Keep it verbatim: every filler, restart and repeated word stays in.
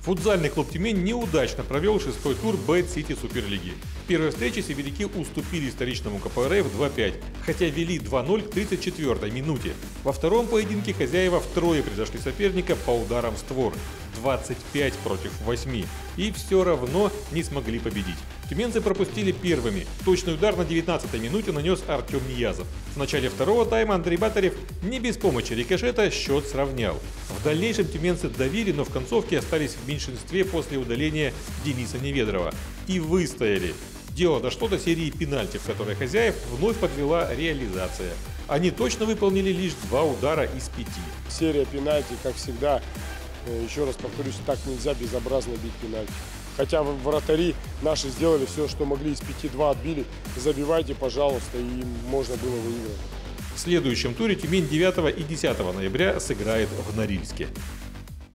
Футзальный клуб «Тюмень» неудачно провел шестой тур Бэт-Сити Суперлиги. В первой встрече сибиряки уступили столичному ка пэ эр эф два пять, хотя вели два ноль к тридцать четвёртой минуте. Во втором поединке хозяева втрое превзошли соперника по ударам в створ – двадцать пять против восьми, и все равно не смогли победить. Тюменцы пропустили первыми. Точный удар на девятнадцатой минуте нанес Артем Ниязов. В начале второго тайма Андрей Батарев не без помощи рикошета счет сравнял. В дальнейшем тюменцы давили, но в концовке остались в меньшинстве после удаления Дениса Неведрова. И выстояли. Дело дошло до серии пенальти, в которой хозяев вновь подвела реализация. Они точно выполнили лишь два удара из пяти. Серия пенальти, как всегда, еще раз повторюсь, так нельзя безобразно бить пенальти. Хотя вратари наши сделали все, что могли, из пяти два отбили. Забивайте, пожалуйста, и можно было выиграть. В следующем туре Тюмень девятого и десятого ноября сыграет в Норильске.